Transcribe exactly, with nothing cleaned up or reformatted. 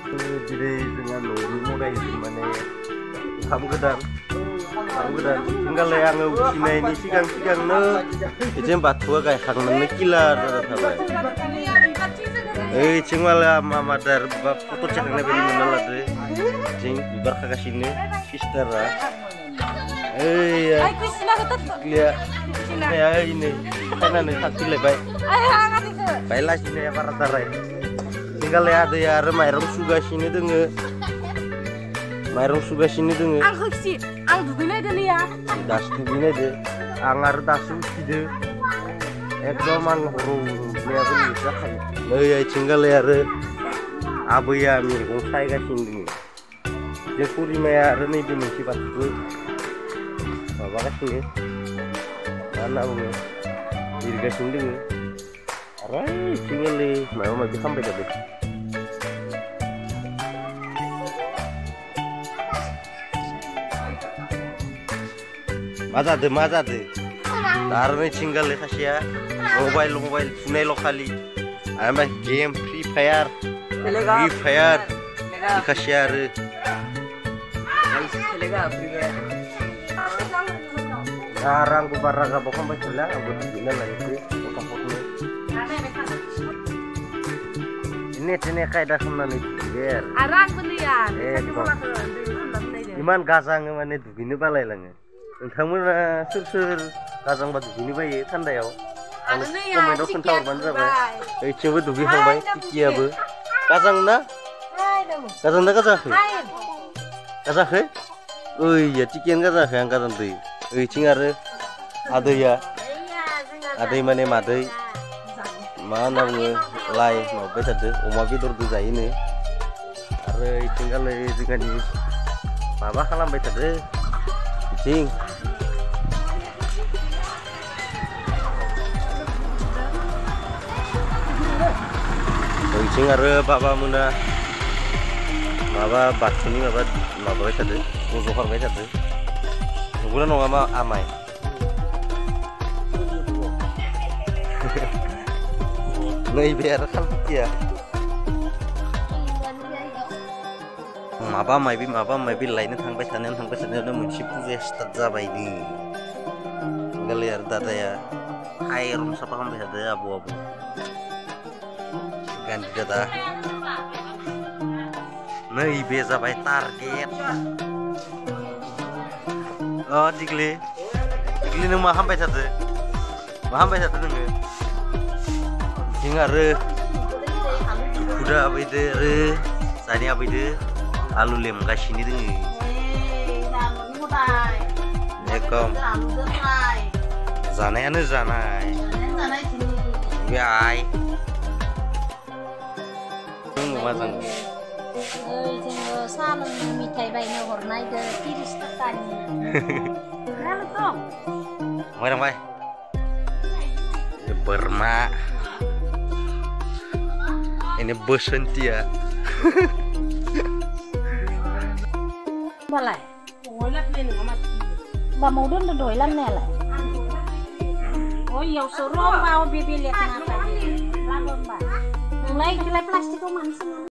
Jadi dengan nunggu mulai gimana kamu gedang kamu gedang tinggal yang sini ini sigang sigang ne itu yang batu kayak hang ne kila ada eh cingwala mama dar bab foto cek ne beli mana lah deh cing bibar kakak sini sister lah eh ya lihat ya ini karena nih tak pilih baik baiklah sini ya para tarai tinggal ya ada ya remai rom suga sini denge Mayroong suga sini denge. Ang sih, ang dugine de ya. Das dugine de, angar dasu side. Ekdom ang huru ya beli zakhay. Lo ya tinggal ya re. Abu ya mi kong sai ga sini. Je puri me ya re ni bi mi sipat tu. Baba ka sini. Mana bu. Diri ga sini denge. Arai tinggal le, mau mau bi sampai deh. Maza deh, maza deh. Darahnya tinggal le kasih mobile mobile sunai lokali. Ama game Free Fire, Free Fire. Kasih ada. Sekarang ku barang apa kamu baca aku bilang lagi foto-foto. Ini ini kayak dah kemana nih? Biar. Arang belian. Eh, iman gasang mana itu gini balai lagi. नोंथांमोना सोर सोर गाजांबा दुगैनो बायो थान्दायाव आं कमेन्टआव खोन्थाहरबानो जाबाय ओइथिंबो दुगैखांबाय टिकियाबो गाजां ना गाजां ना गाजाखै गाजाखै ओइया टिकियानो गाजाखै आं गाजांदै ओइथिं आरो आदैया आदै माने मादै मा होनना बुङो लाइ माबाबाय थादो अमा बेदरदो जायोनो आरो ओइथिंगालै जोंहानि माबा खालामबाय थादो बिथिं Kucing ada bapak muna, bapak batu ni bapak bapak baca deh, musuh orang baca deh. Kemudian orang ama amai. Nih biar kan ya. Maba mai bi maba mai bi lainnya thang baca nih thang baca nih udah muncul punya start zabai nih. Galiar data ya, air siapa kan baca deh abu-abu. Ganti data. Nih biasa baik target. Oh digli, digli nung maham baca deh, maham baca deh nung. Ingat re, udah apa itu re, tadi apa itu, alu lem kasih ini deh. Nekom, zanai anu zanai, biai. Mazang. Eh, jangan salah mitai bayi hornai ke tiris tekani. Halo Tom. Mau dong, Bay? Berma. Ini bosan dia. Balai. Ngolat nih ngamat. Ba mau don doi lan ne lai. Oh, yang suruh mau bibi lihat apa? Lagon ba. Ngai kelai plastik ko man